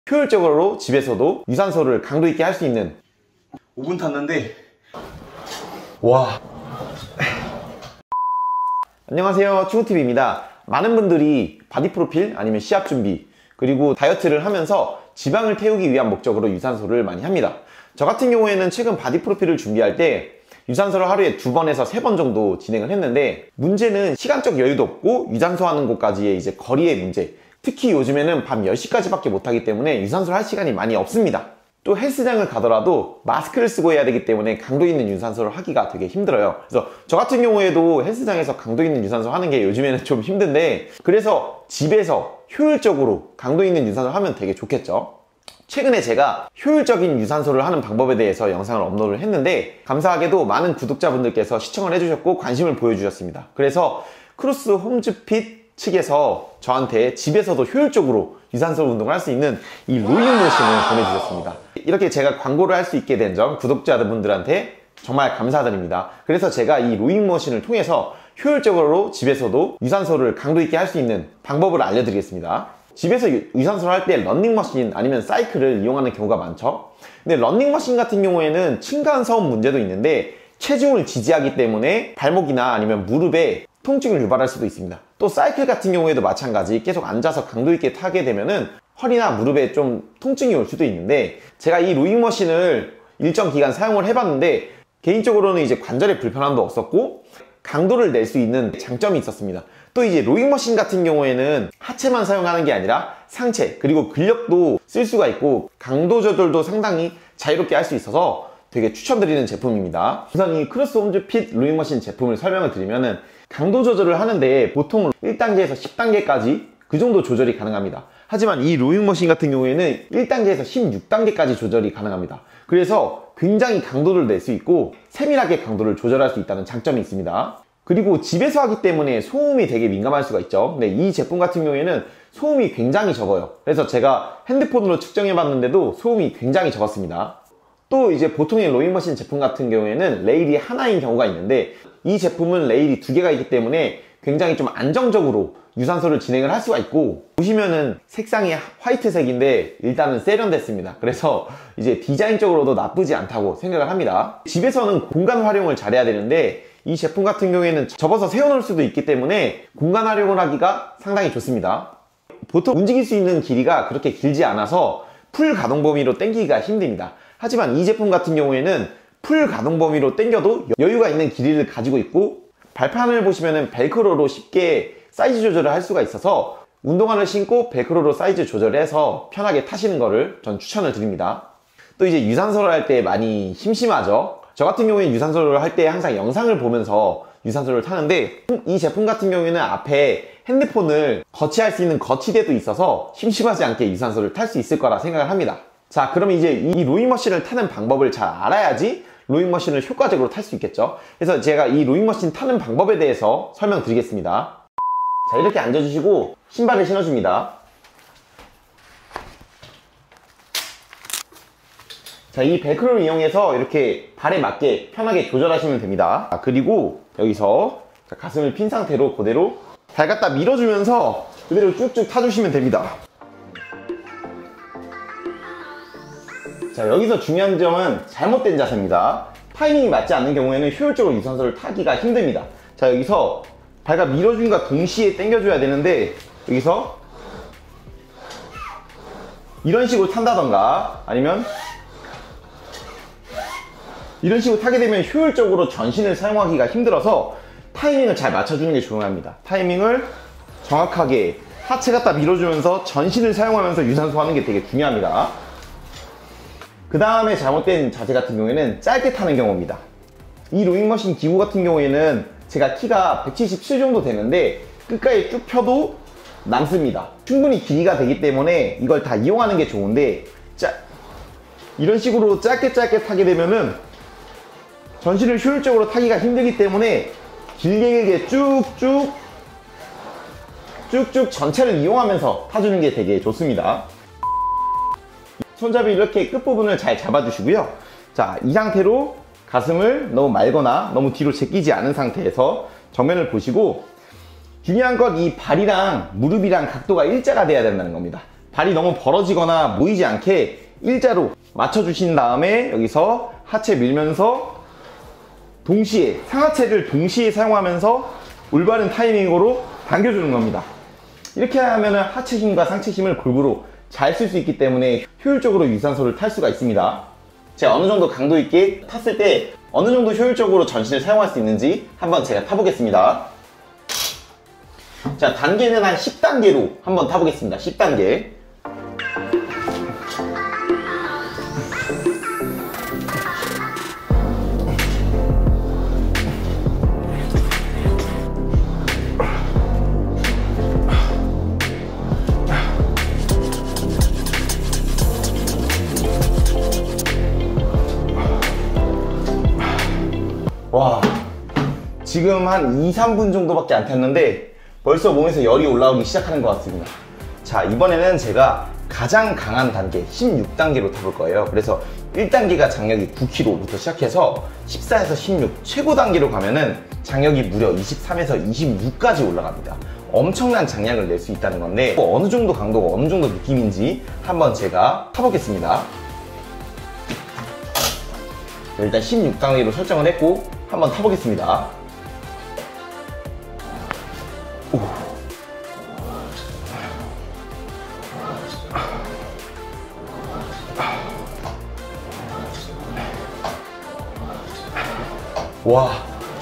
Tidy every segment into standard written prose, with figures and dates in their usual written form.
효율적으로 집에서도 유산소를 강도 있게 할 수 있는 5분 탔는데 와. 안녕하세요, 충우TV입니다. 많은 분들이 바디 프로필 아니면 시합 준비 그리고 다이어트를 하면서 지방을 태우기 위한 목적으로 유산소를 많이 합니다. 저 같은 경우에는 최근 바디 프로필을 준비할 때 유산소를 하루에 2번에서 3번 정도 진행을 했는데, 문제는 시간적 여유도 없고 유산소 하는 곳까지의 이제 거리의 문제, 특히 요즘에는 밤 10시까지밖에 못하기 때문에 유산소를 할 시간이 많이 없습니다. 또 헬스장을 가더라도 마스크를 쓰고 해야 되기 때문에 강도 있는 유산소를 하기가 되게 힘들어요. 그래서 저 같은 경우에도 헬스장에서 강도 있는 유산소 하는 게 요즘에는 좀 힘든데, 그래서 집에서 효율적으로 강도 있는 유산소를 하면 되게 좋겠죠. 최근에 제가 효율적인 유산소를 하는 방법에 대해서 영상을 업로드를 했는데, 감사하게도 많은 구독자분들께서 시청을 해주셨고 관심을 보여주셨습니다. 그래서 크로스 홈즈핏 측에서 저한테 집에서도 효율적으로 유산소 운동을 할 수 있는 이 로잉 머신을 보내주셨습니다. 이렇게 제가 광고를 할 수 있게 된 점 구독자분들한테 정말 감사드립니다. 그래서 제가 이 로잉 머신을 통해서 효율적으로 집에서도 유산소를 강도 있게 할 수 있는 방법을 알려드리겠습니다. 집에서 유산소를 할 때 런닝머신 아니면 사이클을 이용하는 경우가 많죠. 근데 런닝머신 같은 경우에는 층간소음 문제도 있는데, 체중을 지지하기 때문에 발목이나 아니면 무릎에 통증을 유발할 수도 있습니다. 또 사이클 같은 경우에도 마찬가지, 계속 앉아서 강도 있게 타게 되면은 허리나 무릎에 좀 통증이 올 수도 있는데, 제가 이 로잉머신을 일정 기간 사용을 해봤는데 개인적으로는 이제 관절에 불편함도 없었고 강도를 낼 수 있는 장점이 있었습니다. 또 이제 로잉머신 같은 경우에는 하체만 사용하는 게 아니라 상체 그리고 근력도 쓸 수가 있고 강도 조절도 상당히 자유롭게 할 수 있어서 되게 추천드리는 제품입니다. 우선 이 크로스 홈즈핏 로잉머신 제품을 설명을 드리면은, 강도 조절을 하는데 보통 1단계에서 10단계까지 그 정도 조절이 가능합니다. 하지만 이 로잉머신 같은 경우에는 1단계에서 16단계까지 조절이 가능합니다. 그래서 굉장히 강도를 낼 수 있고 세밀하게 강도를 조절할 수 있다는 장점이 있습니다. 그리고 집에서 하기 때문에 소음이 되게 민감할 수가 있죠. 근데 이 제품 같은 경우에는 소음이 굉장히 적어요. 그래서 제가 핸드폰으로 측정해 봤는데도 소음이 굉장히 적었습니다. 또 이제 보통의 로잉머신 제품 같은 경우에는 레일이 하나인 경우가 있는데, 이 제품은 레일이 2개가 있기 때문에 굉장히 좀 안정적으로 유산소를 진행을 할 수가 있고, 보시면은 색상이 화이트색인데 일단은 세련됐습니다. 그래서 이제 디자인적으로도 나쁘지 않다고 생각을 합니다. 집에서는 공간 활용을 잘해야 되는데, 이 제품 같은 경우에는 접어서 세워놓을 수도 있기 때문에 공간 활용을 하기가 상당히 좋습니다. 보통 움직일 수 있는 길이가 그렇게 길지 않아서 풀 가동 범위로 당기기가 힘듭니다. 하지만 이 제품 같은 경우에는 풀 가동 범위로 당겨도 여유가 있는 길이를 가지고 있고, 발판을 보시면은 벨크로로 쉽게 사이즈 조절을 할 수가 있어서 운동화를 신고 벨크로로 사이즈 조절해서 편하게 타시는 거를 전 추천을 드립니다. 또 이제 유산소를 할 때 많이 심심하죠. 저 같은 경우에는 유산소를 할 때 항상 영상을 보면서 유산소를 타는데, 이 제품 같은 경우에는 앞에 핸드폰을 거치할 수 있는 거치대도 있어서 심심하지 않게 유산소를 탈 수 있을 거라 생각을 합니다. 자, 그럼 이제 이 로잉머신을 타는 방법을 잘 알아야지 로잉머신을 효과적으로 탈 수 있겠죠. 그래서 제가 이 로잉머신 타는 방법에 대해서 설명드리겠습니다. 자, 이렇게 앉아주시고 신발을 신어줍니다. 자, 이 벨크로를 이용해서 이렇게 발에 맞게 편하게 조절하시면 됩니다. 자, 그리고 여기서 가슴을 핀 상태로 그대로 발 갖다 밀어주면서 그대로 쭉쭉 타주시면 됩니다. 자, 여기서 중요한 점은 잘못된 자세입니다. 타이밍이 맞지 않는 경우에는 효율적으로 유산소를 타기가 힘듭니다. 자, 여기서 발과 밀어준과 동시에 당겨줘야 되는데, 여기서 이런 식으로 탄다던가 아니면 이런 식으로 타게 되면 효율적으로 전신을 사용하기가 힘들어서 타이밍을 잘 맞춰주는 게 중요합니다. 타이밍을 정확하게 하체 갖다 밀어주면서 전신을 사용하면서 유산소 하는 게 되게 중요합니다. 그 다음에 잘못된 자세 같은 경우에는 짧게 타는 경우입니다. 이 로잉머신 기구 같은 경우에는 제가 키가 177 정도 되는데 끝까지 쭉 펴도 남습니다. 충분히 길이가 되기 때문에 이걸 다 이용하는 게 좋은데, 이런 식으로 짧게 타게 되면은 전신을 효율적으로 타기가 힘들기 때문에 길게 쭉쭉 전체를 이용하면서 타주는 게 되게 좋습니다. 손잡이 이렇게 끝부분을 잘 잡아주시고요. 자, 이 상태로 가슴을 너무 말거나 너무 뒤로 제끼지 않은 상태에서 정면을 보시고, 중요한 건 이 발이랑 무릎이랑 각도가 일자가 돼야 된다는 겁니다. 발이 너무 벌어지거나 모이지 않게 일자로 맞춰주신 다음에 여기서 하체 밀면서 동시에 상하체를 동시에 사용하면서 올바른 타이밍으로 당겨주는 겁니다. 이렇게 하면 하체 힘과 상체 힘을 골고루 잘 쓸 수 있기 때문에 효율적으로 유산소를 탈 수가 있습니다. 제가 어느 정도 강도 있게 탔을 때 어느 정도 효율적으로 전신을 사용할 수 있는지 한번 제가 타보겠습니다. 자, 단계는 한 10단계로 한번 타보겠습니다. 10단계. 와, 지금 한 2-3분 정도밖에 안 탔는데 벌써 몸에서 열이 올라오기 시작하는 것 같습니다. 자, 이번에는 제가 가장 강한 단계 16단계로 타볼 거예요. 그래서 1단계가 장력이 9kg부터 시작해서 14에서 16 최고 단계로 가면은 장력이 무려 23에서 26까지 올라갑니다. 엄청난 장량을 낼 수 있다는 건데 어느 정도 강도가 어느 정도 느낌인지 한번 제가 타보겠습니다. 일단 16단계로 설정을 했고 한번 타보겠습니다. 오. 와.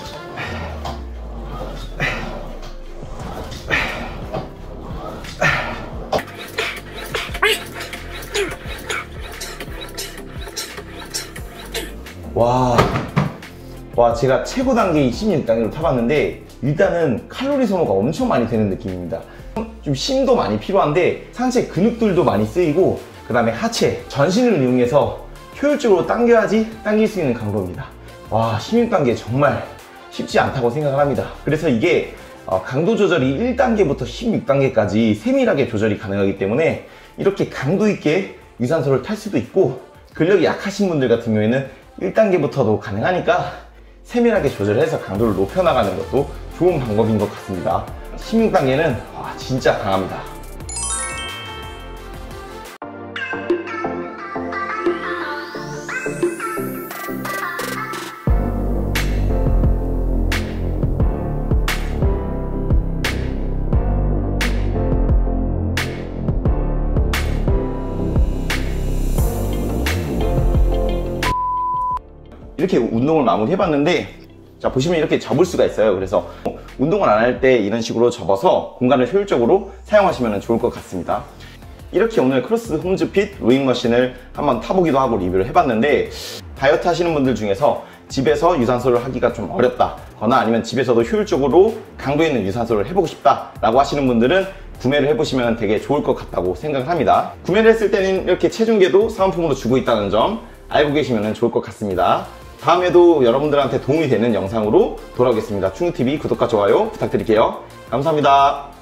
와, 제가 최고 단계 16단계로 타봤는데 일단은 칼로리 소모가 엄청 많이 되는 느낌입니다. 좀 힘도 많이 필요한데 상체 근육들도 많이 쓰이고 그 다음에 하체, 전신을 이용해서 효율적으로 당겨야지 당길 수 있는 강도입니다. 와, 16단계 정말 쉽지 않다고 생각을 합니다. 그래서 이게 강도 조절이 1단계부터 16단계까지 세밀하게 조절이 가능하기 때문에 이렇게 강도 있게 유산소를 탈 수도 있고 근력이 약하신 분들 같은 경우에는 1단계부터도 가능하니까 세밀하게 조절해서 강도를 높여나가는 것도 좋은 방법인 것 같습니다. 16단계는 진짜 강합니다. 이렇게 운동을 마무리해봤는데 자, 보시면 이렇게 접을 수가 있어요. 그래서 운동을 안 할 때 이런 식으로 접어서 공간을 효율적으로 사용하시면 좋을 것 같습니다. 이렇게 오늘 크로스 홈즈핏 로잉 머신을 한번 타보기도 하고 리뷰를 해봤는데 다이어트 하시는 분들 중에서 집에서 유산소를 하기가 좀 어렵다 거나 아니면 집에서도 효율적으로 강도 있는 유산소를 해보고 싶다 라고 하시는 분들은 구매를 해보시면 되게 좋을 것 같다고 생각을 합니다. 구매를 했을 때는 이렇게 체중계도 사은품으로 주고 있다는 점 알고 계시면 좋을 것 같습니다. 다음에도 여러분들한테 도움이 되는 영상으로 돌아오겠습니다. 충우TV 구독과 좋아요 부탁드릴게요. 감사합니다.